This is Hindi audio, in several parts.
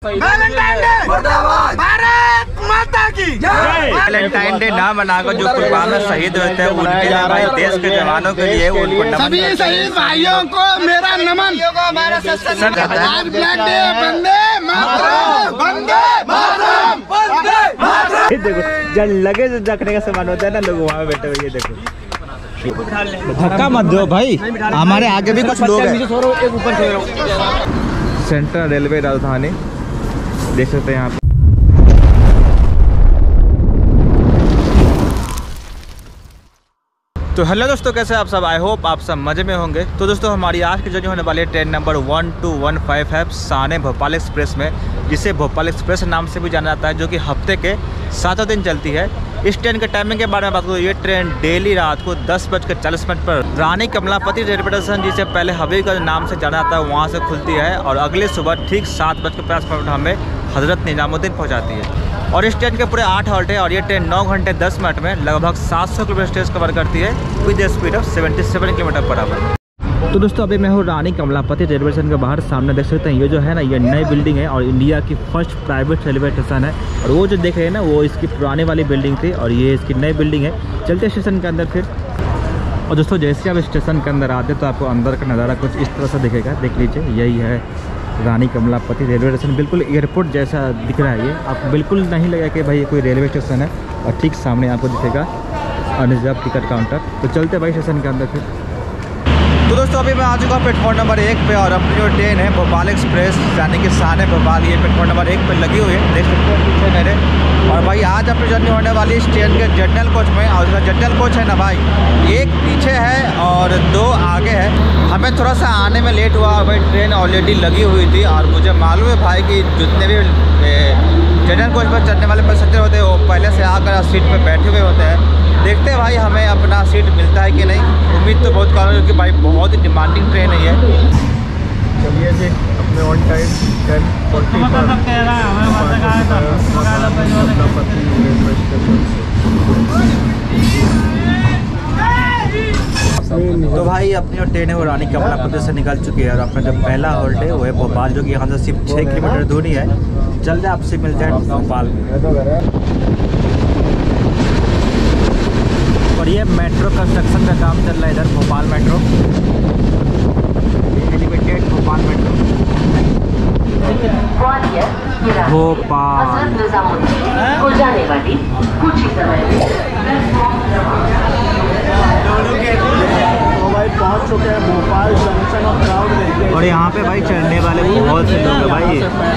भारत माता की वैलेंटाइन डे ना मनाकर जो कुर्बान में शहीद होते हैं उनके लिए भाई, देश के जवानों के लिए उनको सभी शहीद भाइयों को मेरा नमन। आज ब्लैक डे। वंदे मातरम, वंदे मातरम, वंदे मातरम। देखो जब लगे जो रखने का सामान होता है ना, लोग वहाँ बैठे हुए देखो। धक्का मत दो भाई, हमारे आगे भी कुछ लोग हैं। सेंट्रल रेलवे राजधानी देख सकते हैं यहाँ पे। तो हेलो दोस्तों, कैसे आप सब? आई होप आप सब मज़े में होंगे। तो दोस्तों हमारी आज की जर्नी होने वाली है ट्रेन नंबर 1215 है शान भोपाल एक्सप्रेस में, जिसे भोपाल एक्सप्रेस नाम से भी जाना जाता है, जो कि हफ्ते के 7 दिन चलती है। इस ट्रेन के टाइमिंग के बारे में बात करूँ, ये ट्रेन डेली रात को 10:40 पर रानी कमलापति रेलवे स्टेशन, जिसे पहले हवेलीगंज नाम से जाना जाता है, वहाँ से खुलती है और अगले सुबह ठीक 7:50 हमें हज़रत निजामुद्दीन पहुँचाती है। और इस ट्रेन के पूरे 8 हॉल्ट है और ये ट्रेन 9 घंटे 10 मिनट में लगभग 700 किलोमीटर स्टेज कवर करती है with the speed of 77 kilometre per hour. तो दोस्तों अभी मैं हूँ रानी कमलापति रेलवे स्टेशन के बाहर। सामने देख सकते हैं ये जो है ना, ये नई बिल्डिंग है और इंडिया की फर्स्ट प्राइवेट रेलवे स्टेशन है। और वो जो देख रहे हैं ना, वो इसकी पुरानी वाली बिल्डिंग थी और ये इसकी नई बिल्डिंग है। चलते स्टेशन के अंदर फिर। और दोस्तों जैसे आप स्टेशन के अंदर आते तो आपको अंदर का नज़ारा कुछ इस तरह से दिखेगा। देख लीजिए, यही है रानी कमलापति रेलवे स्टेशन। बिल्कुल एयरपोर्ट जैसा दिख रहा है ये, आपको बिल्कुल नहीं लगेगा कि भाई ये कोई रेलवे स्टेशन है। और ठीक सामने आपको दिखेगा अनरिजर्व टिकट काउंटर। तो चलते भाई स्टेशन के अंदर फिर। तो दोस्तों अभी मैं आ चुका हूँ प्लेटफॉर्म नंबर 1 पे और अपनी जो ट्रेन है भोपाल एक्सप्रेस यानी कि शान भोपाल, ये प्लेटफॉर्म नंबर 1 पे लगी हुई है। देख सकते हैं पीछे मेरे। और भाई आज अपनी जर्नी होने वाली इस ट्रेन के जनरल कोच में। और इसका जनरल कोच है ना भाई, एक पीछे है और 2 आगे है। हमें थोड़ा सा आने में लेट हुआ और भाई ट्रेन ऑलरेडी लगी हुई थी। और मुझे मालूम है भाई कि जितने भी जनरल कोच पर चढ़ने वाले पैसेंजर होते हैं वो पहले से आकर सीट पर बैठे हुए होते हैं। देखते हैं भाई हमें अपना सीट मिलता है कि नहीं। उम्मीद तो बहुत कम है क्योंकि भाई बहुत ही डिमांडिंग ट्रेन है ये। चलिए जी, अपने ऑन टाइम 10:40 तो भाई अपनी जो ट्रेन है वो रानी कमलापति से निकल चुकी है और अपना जो पहला हॉल्ट है वो है भोपाल, जो कि यहाँ से सिर्फ 6 किलोमीटर दूरी है। जल्दी आपसे मिलते हैं भोपाल में। और ये मेट्रो कंस्ट्रक्शन का काम चल रहा है इधर Bhopal metro, limited Bhopal metro Bhopal जाने वाली कुछ ही समय में पहुंच चुके हैं भोपाल जंक्शन और क्राउड देखिए। और यहाँ पे भाई चढ़ने वाले बहुत से लोग हैं भाई।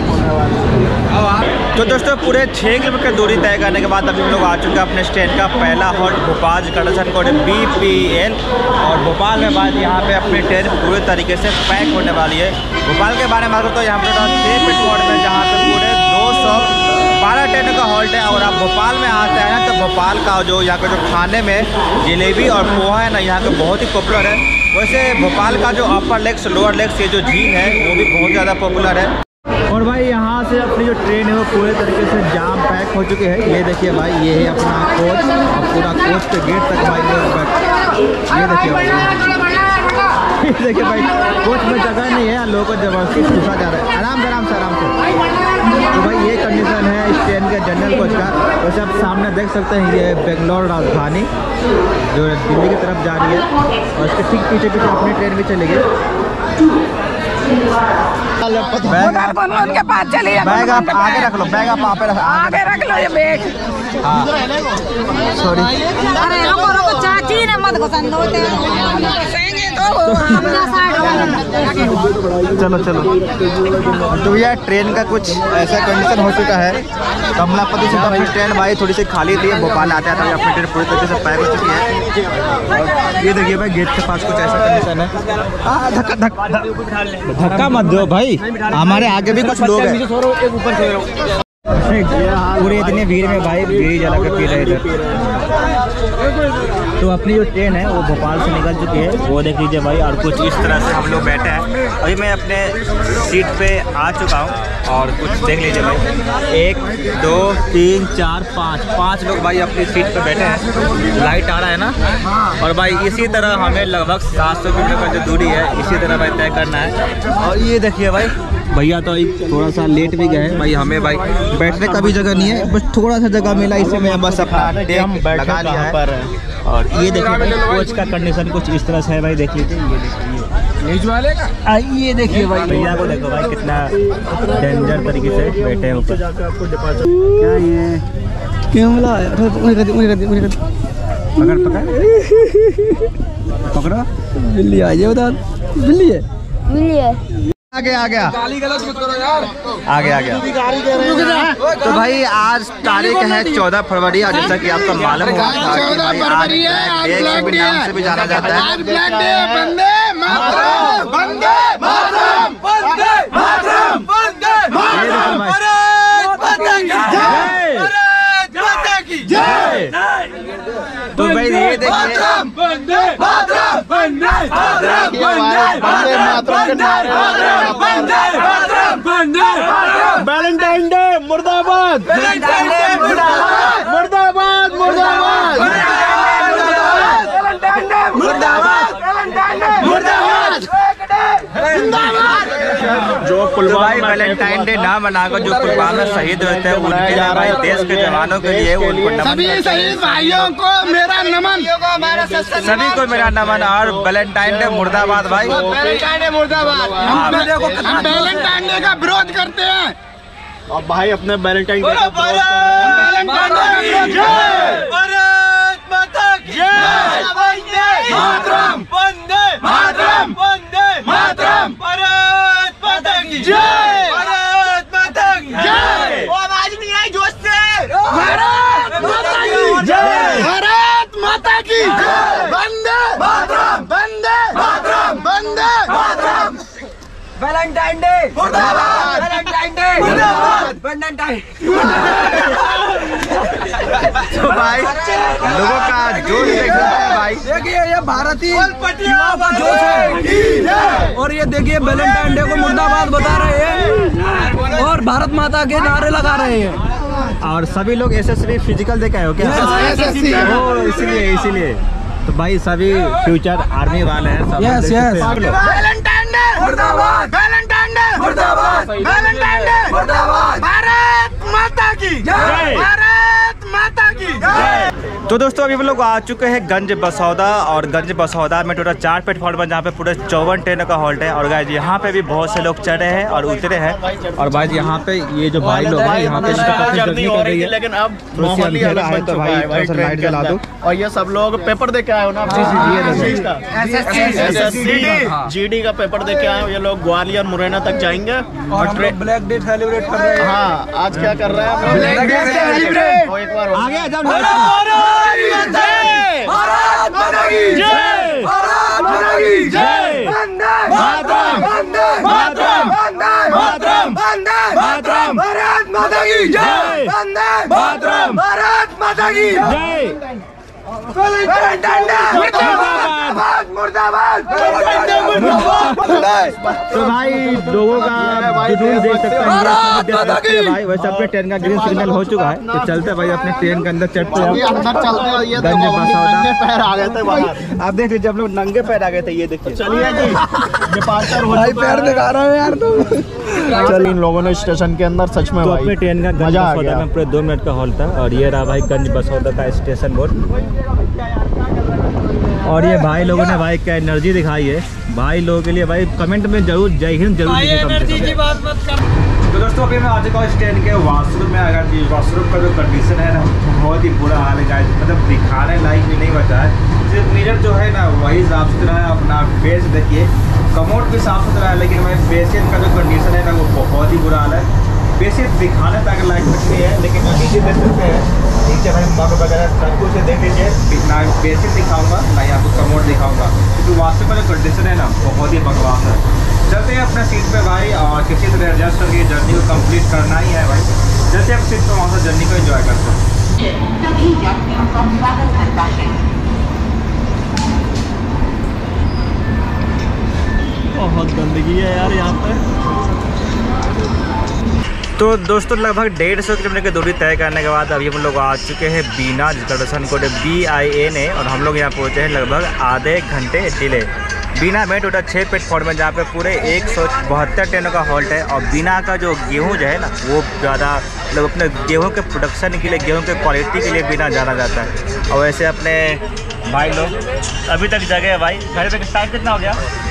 तो दोस्तों पूरे 6 किलोमीटर दूरी तय करने के बाद अभी हम लोग आ चुके हैं अपने ट्रेन का पहला halt Bhopal, station code BPL। और भोपाल में बाद यहाँ पे अपनी ट्रेन पूरे तरीके से पैक होने वाली है। भोपाल के बारे में बात करूँ तो यहाँ पर 6 प्लेटफॉर्म में जहाँ पे पूरे 212 ट्रेनों का हॉल्ट है। और आप भोपाल में आते हैं ना तो भोपाल का जो यहाँ का जो खाने में जलेबी और पोहा है ना, यहाँ का बहुत ही पॉपुलर है। वैसे भोपाल का जो अपर लेग्स लोअर लेग्स ये जो झील है वो भी बहुत ज़्यादा पॉपुलर है। और भाई यहाँ से अपनी जो ट्रेन है वो पूरे तरीके से जाम पैक हो चुके हैं। ये देखिए भाई, ये है अपना कोच और पूरा कोच के गेट तक भाई लोग बैठ। ये देखिए भाई, देखिए भाई कोच में जगह नहीं है, लोगों को जबरदस्ती घुसा जा रहा है। आराम से आराम से आराम से। तो भाई ये कंडीशन है इस ट्रेन के जनरल कोच का। वैसे आप सामने देख सकते हैं ये बेंगलोर राजधानी जो दिल्ली की तरफ जा रही है और इसके ठीक पीछे पीछे अपनी ट्रेन भी चलेगी। के पास चलिए, बैग आप आगे रख लो, बैग आप आगे रख लो ये बैग। हाँ सॉरी। अरे हमारा को चाची ने मत घुसन दो चलो चलो। तो भैया ट्रेन का कुछ ऐसा कंडीशन हो चुका है। कमलापति से अपनी ट्रेन भाई थोड़ी सी खाली थी, भोपाल आते आते अपनी ट्रेन पूरी तरीके से पैक हो चुकी है। ये देखिए भाई गेट के पास कुछ ऐसा कंडीशन है। धक्का मत दो भाई, हमारे आगे भी कुछ लोग हैं। पूरे इतनी भीड़ में भाई बीड़ी जला के पी रहे थे। तो अपनी जो ट्रेन है वो भोपाल से निकल चुकी है, वो देख लीजिए भाई। और कुछ इस तरह से हम लोग बैठे हैं। अभी मैं अपने सीट पे आ चुका हूँ और कुछ देख लीजिए भाई, 1 2 3 4 5 लोग भाई अपनी सीट पे बैठे हैं। लाइट आ रहा है ना। और भाई इसी तरह हमें लगभग 700 किलोमीटर का जो दूरी है इसी तरह भाई तय करना है। और ये देखिए भाई भैया तो थोड़ा सा लेट भी गए भाई, हमें भाई बैठने का भी जगह नहीं है, बस थोड़ा सा जगह मिला इससे मैं बस अपना टेक लगा लिया है। और ये देखिए भाई कोच का कंडीशन कुछ इस तरह से है भाई, देख लीजिए ये देखिए भाई, भैया को देखो भाई कितना डेंजर तरीके से बैठे हैं ऊपर। क्या ये क्यों मिला पकड़ो बिल्ली आ जाए, बता बिल्ली है आ गया गाली गलत मत करो यार, आ गया तो भाई आज तारीख है 14 फरवरी और जैसा कि आपको मालूम होगा कि भाई आज ब्लैक डे नाम से भी जाना जाता है। आज ब्लैक डे है। वंदे मातरम, वंदे मातरम, वंदे मातरम, वंदे मातरम, भारत माता की जय। तो भाई ये देखिए वंदे मातरम, वंदे मातरम, वंदे मातरम, वंदे मातरम, वैलेंटाइन डे मुर्दाबाद, वैलेंटाइन डे मुर्दाबाद, मुर्दाबाद मुर्दाबाद, वैलेंटाइन डे मुर्दाबाद, वैलेंटाइन डे मुर्दाबाद, जो भाई वैलेंटाइन डे ना मनाकर जो कुर्बान में शहीद होते हैं उनके लिए भाई, देश के जवानों के लिए उनको नमन। सभी शहीद भाइयों को मेरा नमन, सभी को मेरा नमन और वैलेंटाइन डे मुर्दाबाद भाई, वैलेंटाइन डे मुर्दाबाद। हम वैलेंटाइन डे का विरोध करते हैं और भाई अपने वैलेंटाइन डे भारत माता की जय, वंदे मातरम, वंदे मातरम, वंदे मातरम, भारत माता की जय, भारत माता की जय। वो आवाज नहीं आई जोश से, भारत माता की जय, भारत माता की जय, वंदे मातरम, वंदे मातरम, वंदे मातरम। वैलेंटाइन डे मुर्दाबाद, वैलेंटाइन डे मुर्दाबाद, वैलेंटाइन। तो भाई लोगों का जोश देख रहा है भाई, देखिए ये भारतीय युवाओं का जोश है और ये देखिए वैलेंटाइन डे को मुर्दाबाद बता रहे हैं और भारत माता के नारे लगा रहे हैं। और सभी लोग एसएसबी फिजिकल देखा है क्या? SSC। इसीलिए तो भाई सभी फ्यूचर आर्मी वाले हैं सब। Yes, yes। वैलेंटाइन डे मुर्दाबाद, वैलेंटाइन डे मुर्दाबाद, वैलेंटाइन डे मुर्दाबाद, भारत माता की जय, भारत माता की जय। तो दोस्तों अभी हम लोग आ चुके हैं गंज बसौदा और गंज बसौदा में टोटल 4 प्लेटफॉर्म है जहाँ पे पूरे 54 ट्रेनों का हॉल्ट है। और गाइस यहाँ पे भी बहुत से लोग चढ़े हैं और उतरे हैं। और भाई यहाँ पे ये जो भाई लोग हैं यहाँ पे जर्नी कर रही है, लेकिन अब माहौल ही अलग बन चुका है भाई लाइट जला दो। और ये सब लोग पेपर दे के आए हो ना, जीडी का पेपर दे के आए हो। ये लोग ग्वालियर मुरैना तक जाएंगे और ब्लैक डे सेलिब्रेट कर रहे हैं। हाँ आज क्या कर रहे हैं? Black day celebrate. एक बार आगे आ जाओ। भारत माता की जय, भारत माता की जय, वंदे मातरम, वंदे मातरम, वंदे मातरम, वंदे मातरम, भारत माता की जय, वंदे मातरम, भारत माता की जय। वैलेंटाइन डे मुर्दाबाद, मुर्दाबाद, वैलेंटाइन डे मुर्दाबाद। तो भाई लोगों का जुनून देख सकते हैं भाई। वैसे अपने ट्रेन का ग्रीन सिग्नल हो चुका है तो चलते भाई अपने ट्रेन के अंदर चढ़ते हैं। अंदर चलते हो, ये गंज बसौदा पैर आ गए थे बाहर। आप देख लीजिए हम लोग नंगे पैर आ गए थे। ये देखिए चलिए जी, डिपार्चर हो भाई पैर दिखा रहा है यार तुम। चल इन लोगों ने स्टेशन के अंदर सच में तो भाई अपने ट्रेन का गंज मजा आ बसौदा गया। में पूरे 2 मिनट का हॉल्ट था। और ये रहा भाई गंज बसौदा का स्टेशन बोर्ड। और ये भाई लोगों ने भाई क्या एनर्जी दिखाई है भाई लोगों के लिए। भाई कमेंट में जरूर जय हिंद जरूर लिखिए कम से कम। तो दोस्तों अभी मैं आ चुका हूँ स्टैंड के वॉशरूम में। अगर वॉशरूम का जो कंडीशन है ना बहुत ही बुरा हाल है गाइस, मतलब दिखाने लायक भी नहीं बचा है। सिर्फ मिरर जो है ना वही साफ सुथरा है। अपना फेस देखिए, कमोड भी साफ सुथरा है, लेकिन भाई बेसिन का जो कंडीशन है ना वो बहुत ही बुरा हाल है। बेसिन दिखाने तक लायक नहीं है, लेकिन नीचे देख सकते हैं, नीचे भाई मग वगैरह सब कुछ देख लीजिए। ना बेसिन दिखाऊंगा ना ही आपको कमोड दिखाऊंगा, क्योंकि वॉशरूम का जो कंडीशन है ना बहुत ही बकवास है। चलते हैं अपने सीट पे भाई और किसी तरह एडजस्ट करके जर्नी को कंप्लीट करना ही है भाई। जैसे आप सीट पे वहाँ से जर्नी को एंजॉय करते हैं। बहुत गंदगी है यार यहाँ पे। तो दोस्तों लगभग 150 किलोमीटर की दूरी तय करने के बाद अभी हम लोग आ चुके हैं बीना, जिसका दर्शन कोड BIN है। और हम लोग यहाँ पहुँचे हैं लगभग आधे घंटे डिले। बीना में टोटल 6 प्लेटफॉर्म है, जहाँ पे पूरे 172 ट्रेनों का हॉल्ट है। और बीना का जो गेहूँ जो है ना, वो ज़्यादा मतलब अपने गेहूँ के प्रोडक्शन के लिए, गेहूँ के क्वालिटी के लिए बीना जाना जाता है। और वैसे अपने भाई लोग अभी तक जगह है भाई। घर पे टाइम कितना हो गया?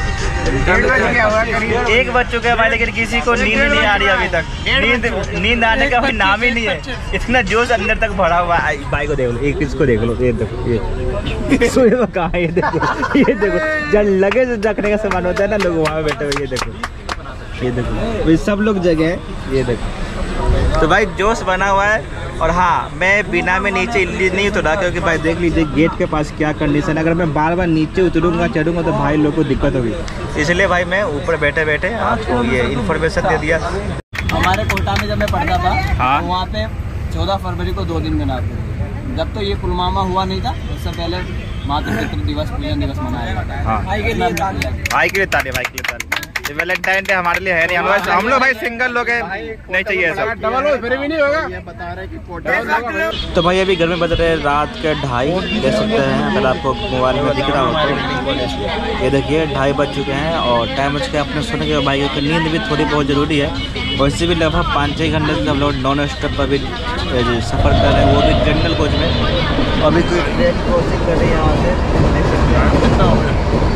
1 बज चुका है भाई, लेकिन किसी को नींद नहीं आ रही अभी तक। नींद आने का कोई नाम ही नहीं है, इतना जोश अंदर तक भरा हुआ है। भाई को देख लो, एक इसको देख लो, ये देखो, ये सोए हुआ कहाँ है, ये देखो, ये देखो। जब लगेज रखने का सामान होता है ना, लोग वहाँ बैठे हुए, ये देखो, ये देखो, ये सब लोग जगह है, ये देखो। तो भाई जोश बना हुआ है। और हाँ, मैं बिना में नीचे नहीं उतरा, क्योंकि भाई देख लीजिए गेट के पास क्या कंडीशन है। अगर मैं बार बार नीचे उतरूंगा चढ़ूंगा तो भाई लोग को दिक्कत होगी, इसलिए भाई मैं ऊपर बैठे बैठे आपको ये इन्फॉर्मेशन दे दिया। हमारे कोटा में जब मैं पढ़ता था, हाँ। तो वहाँ पे 14 फरवरी को 2 दिन मनाते थे। जब तो ये पुलवामा हुआ नहीं था, उससे पहले मातृ दिवस, पूजन दिवस मनाया जाता है। हाँ। भाई के लिए ताली। भाई के लिए ताली, भाई के लिए ताली। ये वैलेंटाइन डे हमारे लिए है नहीं, हम लोग भाई सिंगल लोग हैं, नहीं चाहिए सब। फिर भी नहीं होगा। ये बता रहे कि कोटा तो भाई अभी घर में बज रहे हैं रात के 2:30, देख सकते हैं अगर आपको मोबाइल में दिख रहा हो तो। ये देखिए 2:30 बज चुके हैं और टाइम बज के अपने सोने के भाई की नींद भी थोड़ी बहुत ज़रूरी है। वैसे भी लगभग 5-6 घंटे से हम लोग नॉन स्टॉप पर भी सफ़र कर रहे हैं, वो भी जनरल कोच में। अभी कोई ट्रेन क्रॉसिंग कर रही है यहाँ से,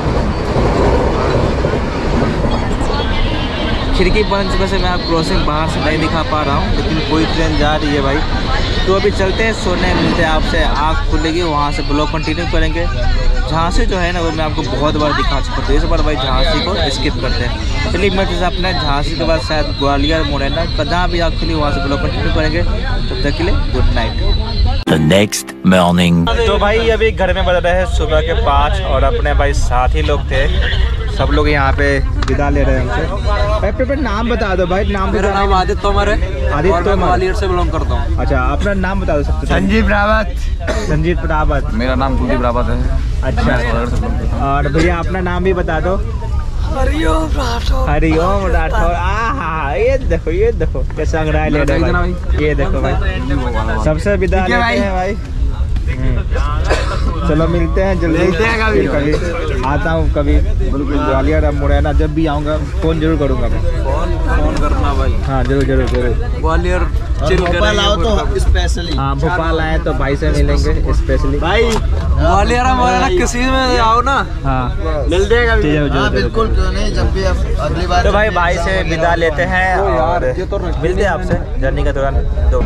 खिड़की बंद की वजह से मैं आप क्रॉसिंग बाहर से नहीं दिखा पा रहा हूँ, लेकिन कोई ट्रेन जा रही है भाई। तो अभी चलते हैं सोने, मिलते हैं आपसे, आँख खुलेगी वहाँ से ब्लॉग कंटिन्यू करेंगे। झांसी जो है ना, वो मैं आपको बहुत बार दिखा चुका हूँ, इस बार भाई झांसी को स्किप करते हैं। चलिए मैं जैसे अपने झांसी के बाद शायद ग्वालियर, मुरैना, कहाँ भी आँख खुली वहाँ से ब्लॉग कंटिन्यू करेंगे। तब तक के लिए good night. The next morning. तो भाई अभी घर में बज रहे हैं सुबह के 5 और अपने भाई साथी लोग थे, सब लोग यहाँ पे विदा ले रहे हैं हमसे। भाई पे नाम बता दो भाई, नाम। मेरा नाम आदित्य तोमर है, आदित्य और मैं ग्वालियर से बिलोंग करता हूँ। अच्छा, अपना नाम बता दो सबसे। संजीव रावत। संजीव रावत। मेरा नाम कुलदीप रावत है। अच्छा, और भैया अपना नाम भी बता दो। हरिओम राठौर। हरिओम राठौर। आहा, ये देखो, ये देखो कैसा अंगड़ाई ले रहे हैं भाई। ये देखो भाई, सबसे विदा लेते हैं भाई। चलो मिलते हैं जल्दी, मिलते हैं कभी आता हूँ, कभी ग्वालियर अब मुरैना जब भी आऊँगा फ़ोन जरूर करूँगा मैं। फोन करना भाई। हाँ जरूर जरूर जरूर। ग्वालियर भोपाल आओ तो स्पेशली। हाँ भोपाल आए तो भाई से मिलेंगे स्पेशली भाई ग्वालियर मुरैना किसी में आओ ना। हाँ मिलते हैं कभी। हाँ बिल्कुल, क्यों नहीं, जब भी अगली बार। तो भाई से विदा लेते हैं और मिलते हैं आपसे जर्नी के दौरान। तो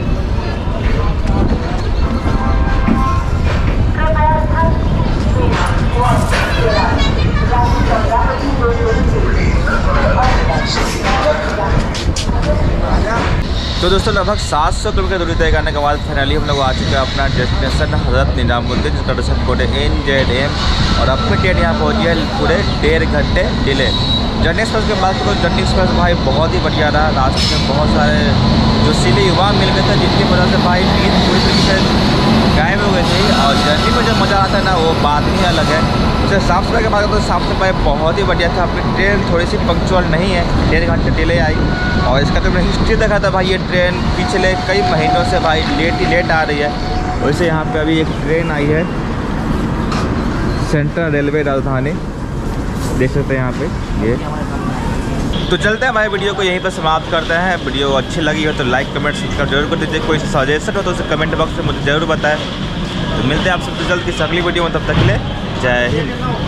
दोस्तों लगभग 700 किलोमीटर दूरी तय करने के बाद फाइनली हम लोग आ चुके हैं अपना डेस्टिनेशन हज़रत निज़ामुद्दीन, जिसका डेस्टिनेशन कोड है NZM। और अपनी ट्रेन यहाँ पहुँची है पूरे 1.5 घंटे डिले। जर्नी एक्सप्रेस की बात करो, जर्नी एक्सप्रेस भाई बहुत ही बढ़िया रहा। रास्ते में बहुत सारे जो सीले युवा मिल गए थे, जिनकी वजह से भाई नींद पूरी तरीके से गायब हो गई थी। और जर्नी में जो मज़ा आता है ना, वो बात ही अलग है। उसे साफ़ सफाई की बात करो तो साफ़ सफाई बहुत ही बढ़िया था। अपनी ट्रेन थोड़ी सी पंक्चुअल नहीं है, 1.5 घंटे डिले आई। और इसका तो मैंने हिस्ट्री देखा था भाई, ये ट्रेन पिछले कई महीनों से भाई लेट आ रही है। वैसे यहाँ पे अभी एक ट्रेन आई है, सेंट्रल रेलवे राजधानी, देख सकते हैं यहाँ पे ये। तो चलते हैं भाई, वीडियो को यहीं पर समाप्त करते हैं। वीडियो अच्छी लगी हो तो लाइक कमेंट सब्सक्राइब जरूर कर दीजिए। कोई सजेशन हो तो उसे कमेंट बॉक्स में मुझे ज़रूर बताएं। तो मिलते हैं आप सबसे जल्द किसी अगली वीडियो में, तब तक के लिए जय हिंद।